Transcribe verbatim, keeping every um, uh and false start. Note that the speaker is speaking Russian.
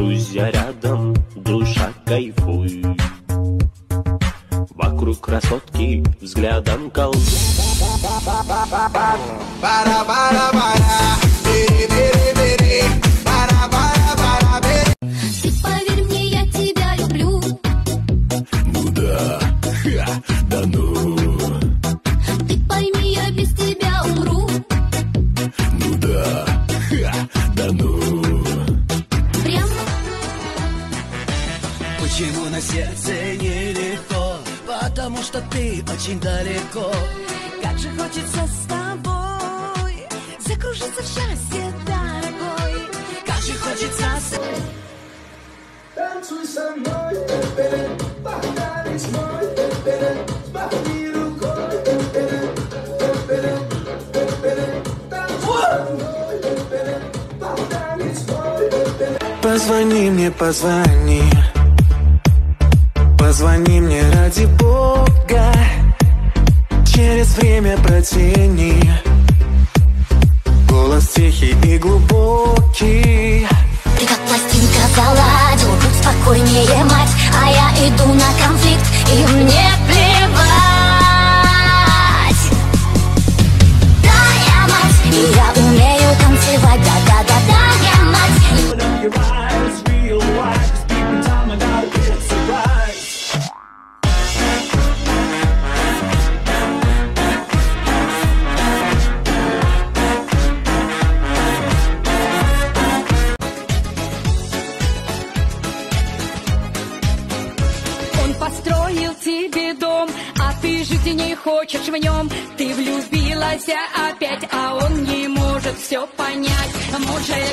Друзья рядом, душа кайфуй. Вокруг красотки взглядом колдуй. Ты поверь мне, я тебя люблю. Ну да, ха, да ну. Ты пойми, я без тебя умру. Ну да, ха, да ну. Прям. Почему на сердце нелегко? Потому что ты очень далеко. Как же хочется с тобой закружиться в счастье, дорогой. Как же хочется с... Танцуй со мной, погнались мой, махни рукой, танцуй со мной, погнались мой. Позвони мне, позвони. Позвони мне ради Бога. Через время протяни. Голос тихий и глубокий. Ты как пластинка заладил, будь спокойнее, мать. А я иду на конфликт, и мне плевать. Да, я мать, и я умею танцевать. Да-да-да-да, я мать. Он построил тебе дом, а ты жить не хочешь в нем. Ты влюбилась опять, а он не может все понять. Может